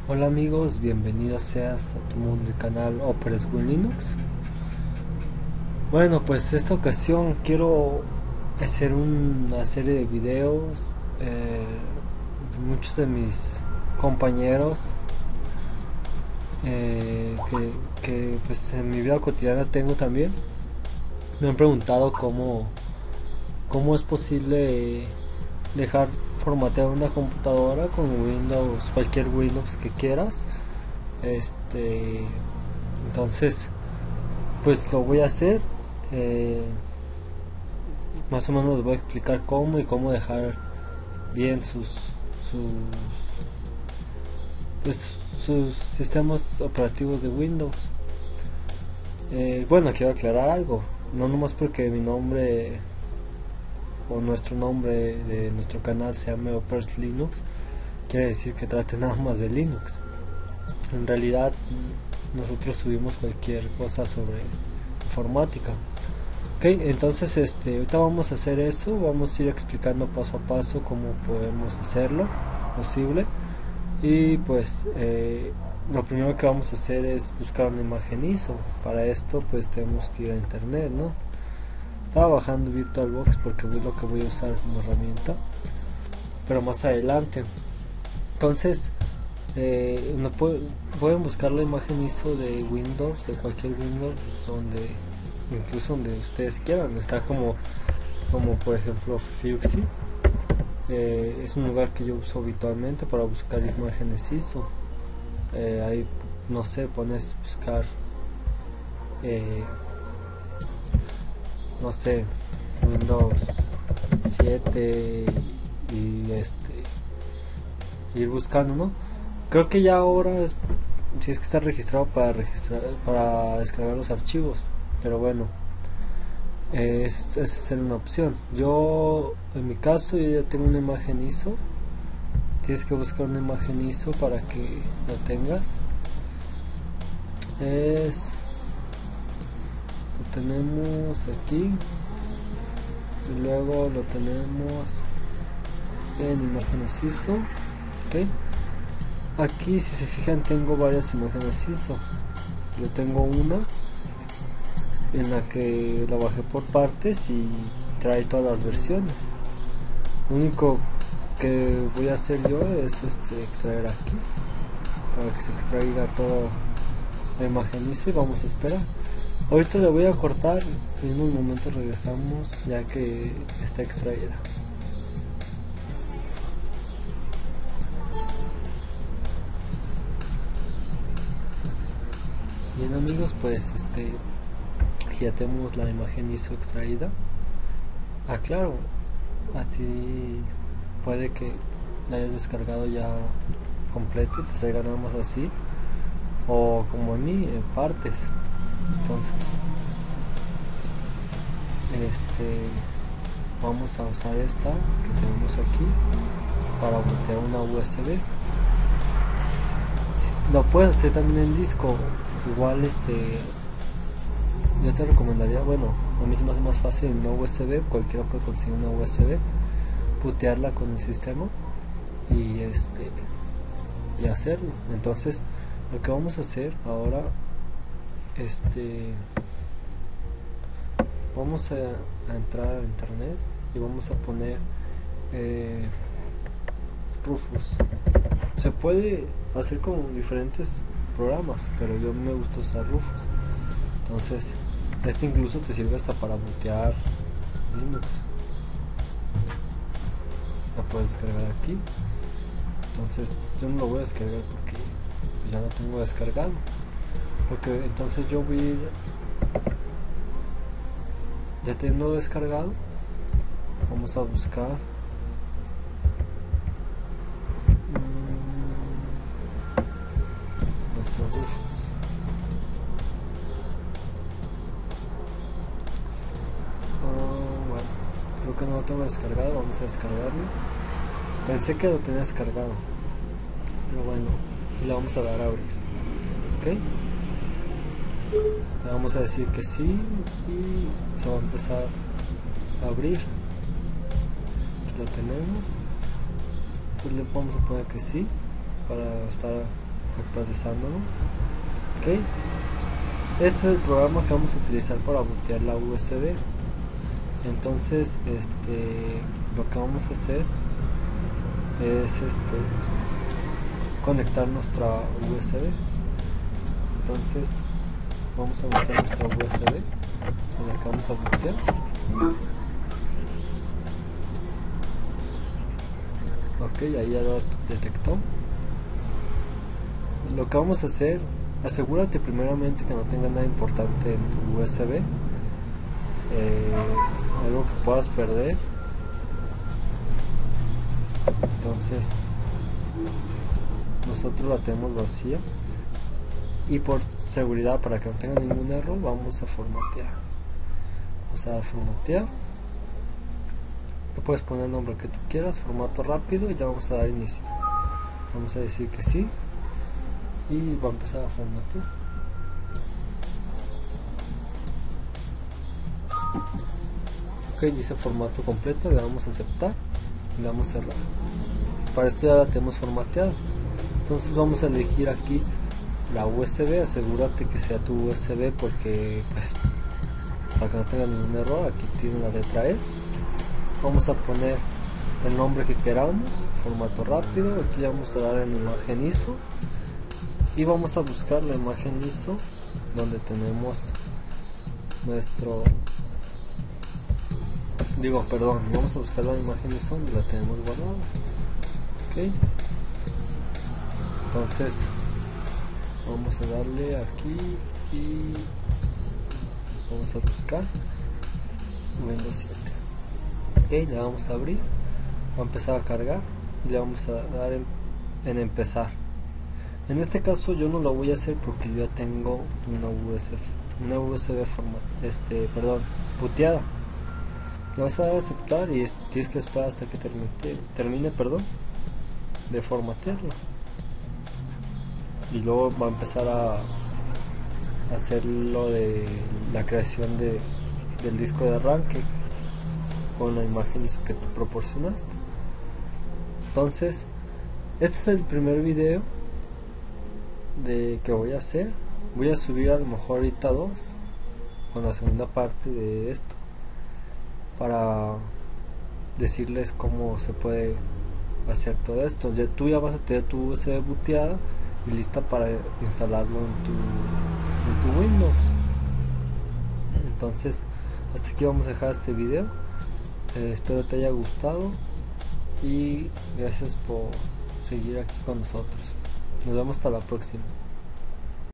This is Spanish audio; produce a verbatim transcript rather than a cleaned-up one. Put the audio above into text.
Hola amigos, bienvenidos seas a tu mundo del canal Operas with Linux. Bueno, pues esta ocasión quiero hacer una serie de videos. eh, Muchos de mis compañeros eh, que, que, pues en mi vida cotidiana tengo también me han preguntado cómo, cómo es posible dejar formatear una computadora con Windows, cualquier Windows que quieras. Este, entonces, pues lo voy a hacer. eh, Más o menos les voy a explicar cómo y cómo dejar bien sus sus pues, sus sistemas operativos de Windows. Eh, bueno, quiero aclarar algo, no nomás porque mi nombre o nuestro nombre de nuestro canal se llame Operas Linux quiere decir que trate nada más de Linux. En realidad nosotros subimos cualquier cosa sobre informática. Ok, entonces este, ahorita vamos a hacer eso, vamos a ir explicando paso a paso cómo podemos hacerlo posible. Y pues eh, lo primero que vamos a hacer es buscar una imagen I S O. Para esto pues tenemos que ir a internet, ¿no? Estaba bajando VirtualBox porque es lo que voy a usar como herramienta, pero más adelante. Entonces eh, no puedo, pueden buscar la imagen I S O de Windows, de cualquier Windows, donde incluso donde ustedes quieran. Está como como por ejemplo Fuxi. Eh, es un lugar que yo uso habitualmente para buscar imágenes I S O. Eh, ahí no sé, pones buscar eh, no sé, Windows siete y este ir buscando, ¿no? Creo que ya ahora es, si es que está registrado para registrar para descargar los archivos, pero bueno, es, esa sería una opción. Yo en mi caso yo ya tengo una imagen I S O. Tienes que buscar una imagen I S O para que lo tengas. Es lo tenemos aquí y luego lo tenemos en imágenes I S O. ¿Okay? Aquí si se fijan tengo varias imágenes I S O. Yo tengo una en la que la bajé por partes y trae todas las versiones. Lo único que voy a hacer yo es este extraer aquí para que se extraiga toda la imagen I S O y vamos a esperar. Ahorita le voy a cortar y en unos momentos regresamos ya que está extraída. Bien amigos, pues este ya tenemos la imagen I S O extraída. Ah, claro, a ti puede que la hayas descargado ya completa y te salga nada más así, o como a mí, en partes. Entonces este vamos a usar esta que tenemos aquí para botear una U S B. Lo puedes hacer también en disco, igual este yo te recomendaría, bueno, a mí se me hace más fácil en una U S B, cualquiera puede conseguir una U S B, putearla con el sistema y este y hacerlo. Entonces lo que vamos a hacer ahora, este vamos a, a entrar a internet y vamos a poner eh, Rufus. Se puede hacer con diferentes programas, pero yo me gusta usar Rufus. Entonces este incluso te sirve hasta para botear Linux. La puedes descargar aquí. Entonces yo no lo voy a descargar porque ya lo tengo descargado. Porque entonces yo voy a ir, ya teniendo descargado, vamos a buscar nuestros Rufus. Oh, bueno, creo que no lo tengo descargado, vamos a descargarlo. Pensé que lo tenía descargado, pero bueno, y le vamos a dar a abrir. Ok, le vamos a decir que sí y se va a empezar a abrir. Aquí lo tenemos, pues le vamos a poner que sí para estar actualizándonos. Ok, este es el programa que vamos a utilizar para bootear la U S B. Entonces este lo que vamos a hacer es este conectar nuestra U S B. Entonces vamos a meter nuestra U S B en la que vamos a bootear. Ok, ahí ya lo detectó. Lo que vamos a hacer, asegúrate primeramente que no tenga nada importante en tu U S B, eh, algo que puedas perder. Entonces nosotros la tenemos vacía y por seguridad, para que no tenga ningún error, vamos a formatear. Vamos a dar formatear. Le puedes poner el nombre que tú quieras, formato rápido, y ya vamos a dar inicio. Vamos a decir que sí y va a empezar a formatear. Ok, dice formato completo, le damos a aceptar y le damos a cerrar. Para esto ya la tenemos formateada. Entonces vamos a elegir aquí la U S B. Asegúrate que sea tu U S B, porque pues para que no tenga ningún error, aquí tiene la letra E. Vamos a poner el nombre que queramos, formato rápido. Aquí vamos a dar en imagen I S O y vamos a buscar la imagen I S O donde tenemos nuestro digo perdón vamos a buscar la imagen I S O donde la tenemos guardada. Ok, entonces vamos a darle aquí y vamos a buscar Windows siete. Ok, le vamos a abrir, va a empezar a cargar y le vamos a dar en, en empezar. En este caso yo no lo voy a hacer porque yo ya tengo una U S B, una U S B forma, este, perdón, booteada. Le vas a dar a aceptar y es, tienes que esperar hasta que termine, termine perdón, de formatearlo. Y luego va a empezar a, a hacer lo de la creación de, del disco de arranque con la imagen I S O que tú proporcionaste. Entonces este es el primer video de que voy a hacer. Voy a subir a lo mejor ahorita dos con la segunda parte de esto, para decirles cómo se puede hacer todo esto. Ya, tú ya vas a tener tu U S B booteada y lista para instalarlo en tu, en tu Windows. Entonces hasta aquí vamos a dejar este video. Eh, espero te haya gustado y gracias por seguir aquí con nosotros. Nos vemos hasta la próxima.